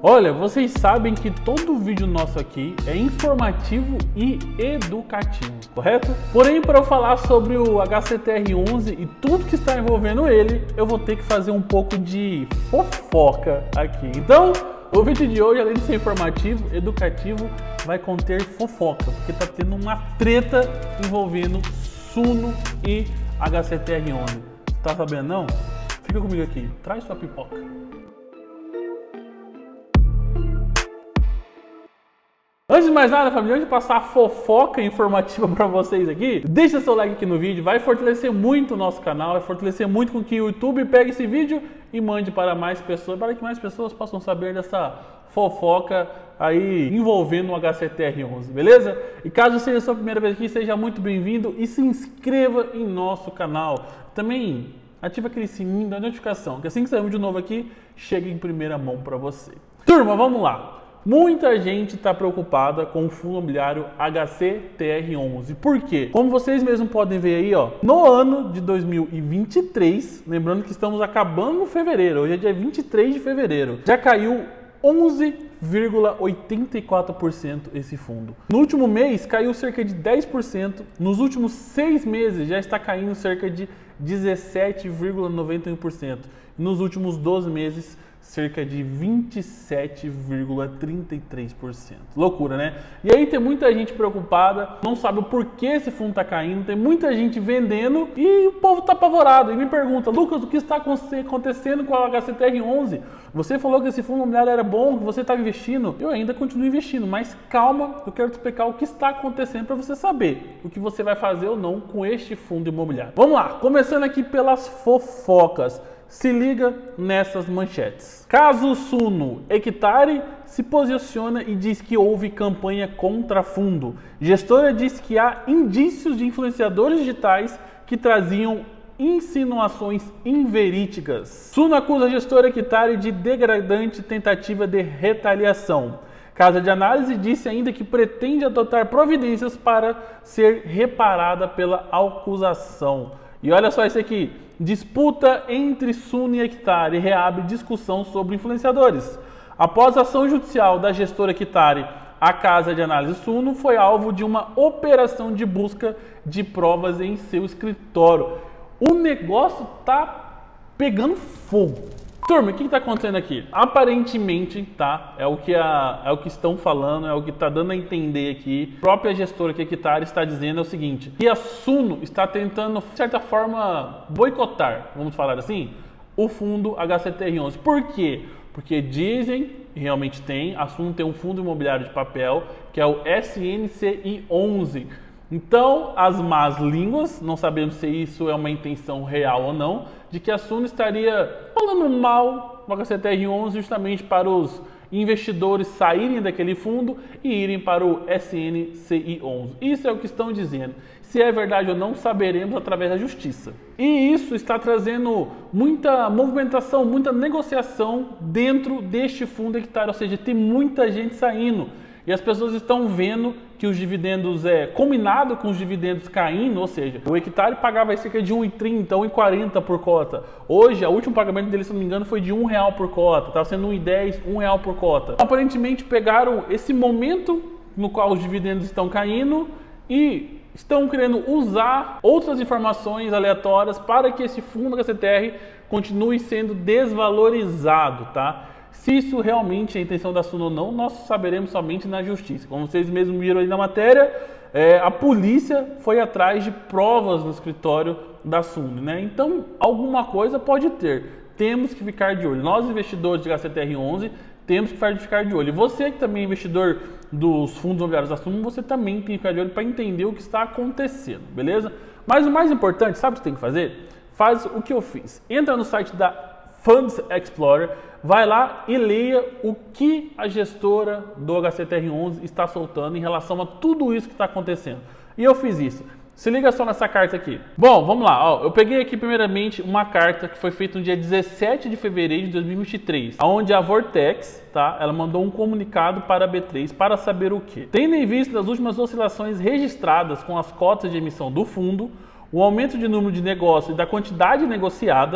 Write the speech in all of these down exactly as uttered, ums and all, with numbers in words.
Olha, vocês sabem que todo vídeo nosso aqui é informativo e educativo, correto? Porém, para eu falar sobre o H C T R onze e tudo que está envolvendo ele, eu vou ter que fazer um pouco de fofoca aqui. Então, o vídeo de hoje, além de ser informativo, educativo, vai conter fofoca, porque tá tendo uma treta envolvendo Suno e H C T R onze. Tá sabendo não? Fica comigo aqui, traz sua pipoca. Antes de mais nada, família, antes de passar a fofoca informativa para vocês aqui, deixa seu like aqui no vídeo, vai fortalecer muito o nosso canal, vai fortalecer muito com que o YouTube pegue esse vídeo e mande para mais pessoas, para que mais pessoas possam saber dessa fofoca aí envolvendo o H C T R onze, beleza? E caso seja a sua primeira vez aqui, seja muito bem-vindo e se inscreva em nosso canal. Também ativa aquele sininho da notificação, que assim que sair um vídeo novo aqui, chega em primeira mão para você. Turma, vamos lá! Muita gente está preocupada com o fundo imobiliário H C T R onze. Por quê? Como vocês mesmos podem ver aí, ó, no ano de dois mil e vinte e três, lembrando que estamos acabando em fevereiro, hoje é dia vinte e três de fevereiro, já caiu onze vírgula oitenta e quatro por cento esse fundo. No último mês caiu cerca de dez por cento, nos últimos seis meses já está caindo cerca de dezessete vírgula noventa e um por cento, e nos últimos doze meses cerca de vinte e sete vírgula trinta e três por cento. Loucura, né? E aí tem muita gente preocupada, não sabe o porquê esse fundo está caindo, tem muita gente vendendo e o povo está apavorado. E me pergunta, Lucas, o que está acontecendo com o H C T R onze? Você falou que esse fundo imobiliário era bom, que você estava investindo. Eu ainda continuo investindo, mas calma, eu quero te explicar o que está acontecendo para você saber o que você vai fazer ou não com este fundo imobiliário. Vamos lá, começando aqui pelas fofocas. Se liga nessas manchetes. Caso Suno, Hectare se posiciona e diz que houve campanha contra fundo. Gestora diz que há indícios de influenciadores digitais que traziam insinuações inverídicas. Suno acusa a gestora Hectare de degradante tentativa de retaliação. Casa de Análise disse ainda que pretende adotar providências para ser reparada pela acusação. E olha só isso aqui. Disputa entre Suno e Hectare reabre discussão sobre influenciadores. Após a ação judicial da gestora Hectare, a Casa de Análise Suno foi alvo de uma operação de busca de provas em seu escritório. O negócio tá pegando fogo. Turma, o que está acontecendo aqui? Aparentemente, tá? É o que, a, é o que estão falando, é o que está dando a entender aqui. A própria gestora que a Hectare está dizendo é o seguinte, que a Suno está tentando, de certa forma, boicotar, vamos falar assim, o fundo H C T R onze. Por quê? Porque dizem, e realmente tem, a Suno tem um fundo imobiliário de papel, que é o S N C I onze. Então, as más línguas, não sabemos se isso é uma intenção real ou não, de que a Suno estaria falando mal do H C T R onze justamente para os investidores saírem daquele fundo e irem para o S N C I onze. Isso é o que estão dizendo. Se é verdade ou não, saberemos através da justiça. E isso está trazendo muita movimentação, muita negociação dentro deste fundo Hectare, ou seja, tem muita gente saindo. E as pessoas estão vendo que os dividendos, é combinado com os dividendos caindo, ou seja, o Hectare pagava cerca de um real e trinta, um real e quarenta por cota. Hoje, o último pagamento dele, se não me engano, foi de um real por cota. Estava sendo um real e dez, um real por cota. Aparentemente pegaram esse momento no qual os dividendos estão caindo e estão querendo usar outras informações aleatórias para que esse fundo H C T R continue sendo desvalorizado, tá? Se isso realmente é a intenção da Suno ou não, nós saberemos somente na justiça. Como vocês mesmos viram aí na matéria, é, a polícia foi atrás de provas no escritório da Suno, né? Então, alguma coisa pode ter. Temos que ficar de olho. Nós, investidores de H C T R onze, temos que ficar de olho. E você que também é investidor dos fundos imobiliários da Suno, você também tem que ficar de olho para entender o que está acontecendo, beleza? Mas o mais importante, sabe o que você tem que fazer? Faz o que eu fiz. Entra no site da Funds Explorer, vai lá e leia o que a gestora do H C T R onze está soltando em relação a tudo isso que está acontecendo. E eu fiz isso. Se liga só nessa carta aqui. Bom, vamos lá. Ó, eu peguei aqui primeiramente uma carta que foi feita no dia dezessete de fevereiro de dois mil e vinte e três, onde a Vortex, tá, ela mandou um comunicado para a B três para saber o quê? Tendo em vista as últimas oscilações registradas com as cotas de emissão do fundo, o aumento de número de negócios e da quantidade negociada,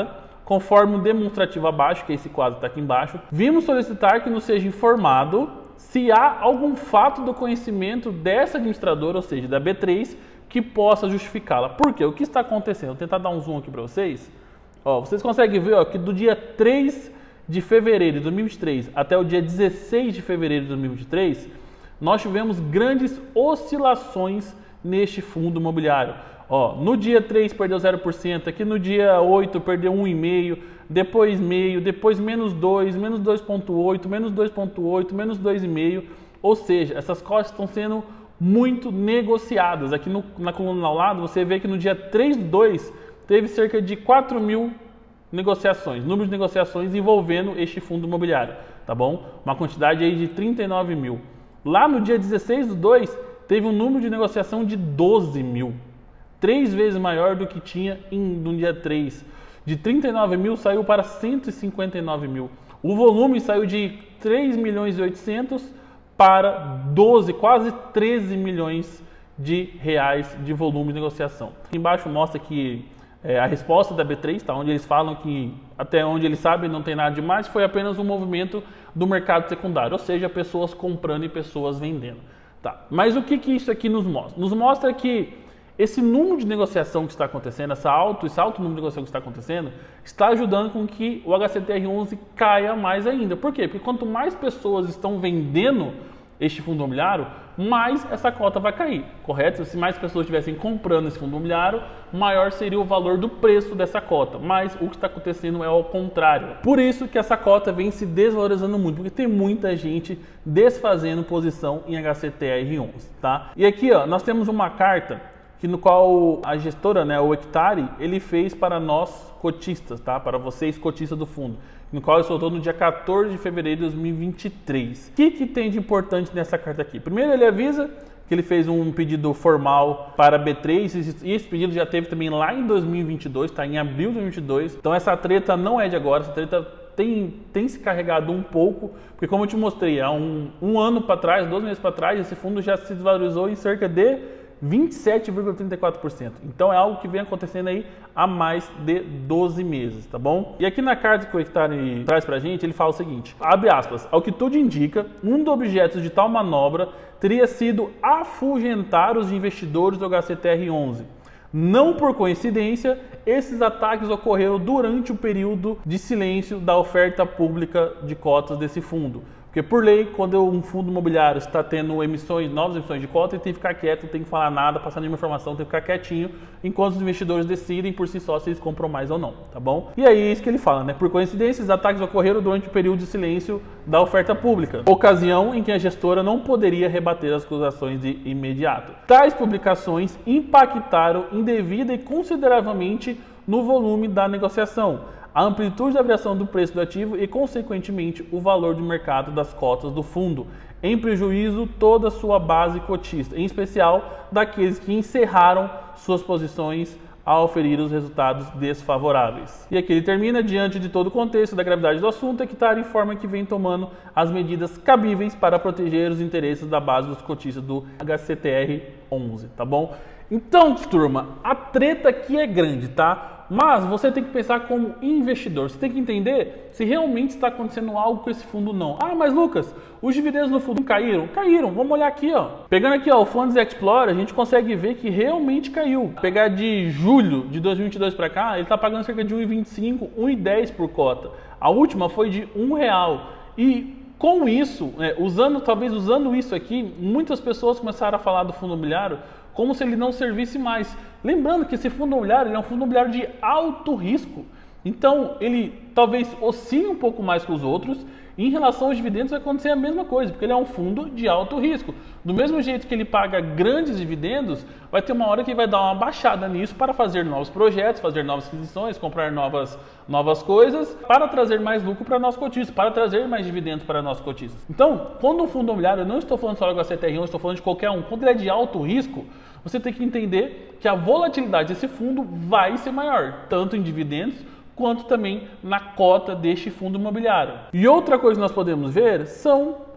conforme o demonstrativo abaixo, que esse quadro está aqui embaixo, vimos solicitar que nos seja informado se há algum fato do conhecimento dessa administradora, ou seja, da B três, que possa justificá-la. Por quê? O que está acontecendo? Vou tentar dar um zoom aqui para vocês. Ó, vocês conseguem ver ó, que do dia três de fevereiro de dois mil e vinte e três até o dia dezesseis de fevereiro de dois mil e vinte e três, nós tivemos grandes oscilações neste fundo imobiliário. Ó, no dia três perdeu zero por cento, aqui no dia oito perdeu um vírgula cinco por cento, depois meio, depois menos dois, menos dois vírgula oito, menos dois vírgula oito, menos dois vírgula cinco. Ou seja, essas cotas estão sendo muito negociadas. Aqui no, na coluna ao lado você vê que no dia três do dois teve cerca de quatro mil negociações, número de negociações envolvendo este fundo imobiliário, tá bom? Uma quantidade aí de trinta e nove mil. Lá no dia dezesseis do dois teve um número de negociação de doze mil. Três vezes maior do que tinha em, no dia três. De trinta e nove mil saiu para cento e cinquenta e nove mil. O volume saiu de três milhões e oitocentos para doze, quase treze milhões de reais de volume de negociação. Aqui embaixo mostra que é, a resposta da B três, tá, onde eles falam que até onde eles sabem não tem nada demais, foi apenas um movimento do mercado secundário, ou seja, pessoas comprando e pessoas vendendo. Tá. Mas o que, que isso aqui nos mostra? Nos mostra que esse número de negociação que está acontecendo, essa alto, esse alto número de negociação que está acontecendo, está ajudando com que o H C T R onze caia mais ainda. Por quê? Porque quanto mais pessoas estão vendendo este fundo imobiliário, mais essa cota vai cair, correto? Se mais pessoas estivessem comprando esse fundo imobiliário, maior seria o valor do preço dessa cota. Mas o que está acontecendo é ao contrário. Por isso que essa cota vem se desvalorizando muito, porque tem muita gente desfazendo posição em H C T R onze, tá? E aqui, ó, nós temos uma carta que no qual a gestora, né, o Hectare, ele fez para nós cotistas, tá? Para vocês cotistas do fundo, no qual ele soltou no dia quatorze de fevereiro de dois mil e vinte e três. O que, que tem de importante nessa carta aqui? Primeiro, ele avisa que ele fez um pedido formal para a B três, e esse pedido já teve também lá em dois mil e vinte e dois, tá? Em abril de dois mil e vinte e dois. Então essa treta não é de agora, essa treta tem, tem se carregado um pouco, porque como eu te mostrei, há um, um ano para trás, dois meses para trás, esse fundo já se desvalorizou em cerca de vinte e sete vírgula trinta e quatro por cento. Então é algo que vem acontecendo aí há mais de doze meses, tá bom? E aqui na carta que o Hectare traz pra gente, ele fala o seguinte, abre aspas, ao que tudo indica, um dos objetos de tal manobra teria sido afugentar os investidores do H C T R onze. Não por coincidência, esses ataques ocorreram durante o período de silêncio da oferta pública de cotas desse fundo. Porque por lei, quando um fundo imobiliário está tendo emissões, novas emissões de cota, ele tem que ficar quieto, não tem que falar nada, passar nenhuma informação, tem que ficar quietinho, enquanto os investidores decidem por si só se eles compram mais ou não, tá bom? E aí é isso que ele fala, né? Por coincidência, os ataques ocorreram durante o período de silêncio da oferta pública, ocasião em que a gestora não poderia rebater as acusações de imediato. Tais publicações impactaram indevida e consideravelmente no volume da negociação, a amplitude da variação do preço do ativo e, consequentemente, o valor de mercado das cotas do fundo, em prejuízo toda a sua base cotista, em especial daqueles que encerraram suas posições ao oferir os resultados desfavoráveis. E aqui ele termina, diante de todo o contexto da gravidade do assunto, a Hectare informa que vem tomando as medidas cabíveis para proteger os interesses da base dos cotistas do H C T R onze, tá bom? Então, turma, a treta aqui é grande, tá? Mas você tem que pensar como investidor, você tem que entender se realmente está acontecendo algo com esse fundo ou não. Ah, mas Lucas, os dividendos no fundo caíram? Caíram, vamos olhar aqui, ó. Pegando aqui, ó, o Funds Explorer, a gente consegue ver que realmente caiu. Pegar de julho de dois mil e vinte e dois para cá, ele está pagando cerca de um vírgula vinte e cinco, um vírgula dez por cota. A última foi de um real. E com isso, é, usando, talvez usando isso aqui, muitas pessoas começaram a falar do fundo imobiliário como se ele não servisse mais. Lembrando que esse fundo imobiliário ele é um fundo imobiliário de alto risco. Então, ele talvez oscile um pouco mais que os outros. E em relação aos dividendos vai acontecer a mesma coisa, porque ele é um fundo de alto risco. Do mesmo jeito que ele paga grandes dividendos, vai ter uma hora que ele vai dar uma baixada nisso para fazer novos projetos, fazer novas aquisições, comprar novas, novas coisas, para trazer mais lucro para nossos cotistas, para trazer mais dividendos para nossos cotistas. Então, quando um fundo imobiliário, eu não estou falando só do H C T R onze, estou falando de qualquer um, quando ele é de alto risco, você tem que entender que a volatilidade desse fundo vai ser maior, tanto em dividendos, quanto também na cota deste fundo imobiliário. E outra coisa que nós podemos ver são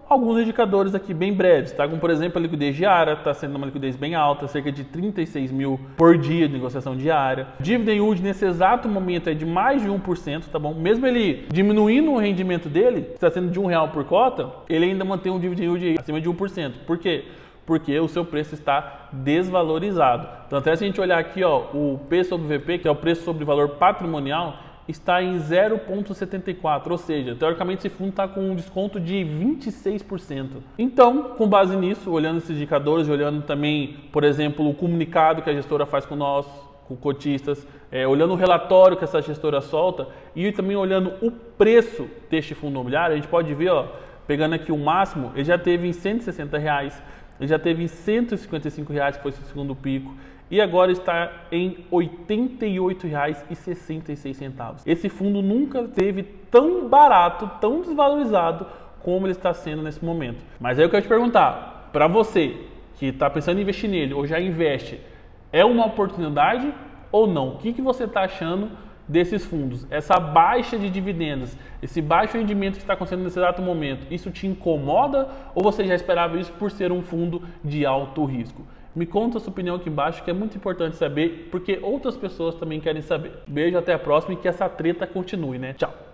alguns indicadores aqui bem breves, tá? Como por exemplo a liquidez diária, está sendo uma liquidez bem alta, cerca de trinta e seis mil por dia de negociação diária. Dividend yield nesse exato momento é de mais de um por cento, tá bom? Mesmo ele diminuindo o rendimento dele, que está sendo de um real por cota, ele ainda mantém um dividend yield acima de um por cento. Por quê? Porque o seu preço está desvalorizado. Então até se a gente olhar aqui, ó, o P sobre V P, que é o preço sobre valor patrimonial, está em zero vírgula setenta e quatro, ou seja, teoricamente esse fundo está com um desconto de vinte e seis por cento. Então, com base nisso, olhando esses indicadores, olhando também, por exemplo, o comunicado que a gestora faz com nós, com cotistas, é, olhando o relatório que essa gestora solta e também olhando o preço deste fundo imobiliário, a gente pode ver, ó, pegando aqui o máximo, ele já teve em cento e sessenta reais, ele já teve em cento e cinquenta e cinco reais, que foi o segundo pico, e agora está em oitenta e oito reais e sessenta e seis centavos. Esse fundo nunca esteve tão barato, tão desvalorizado como ele está sendo nesse momento. Mas aí eu quero te perguntar, para você que está pensando em investir nele ou já investe, é uma oportunidade ou não? O que, que você está achando desses fundos? Essa baixa de dividendos, esse baixo rendimento que está acontecendo nesse exato momento, isso te incomoda ou você já esperava isso por ser um fundo de alto risco? Me conta a sua opinião aqui embaixo, que é muito importante saber, porque outras pessoas também querem saber. Beijo, até a próxima e que essa treta continue, né? Tchau!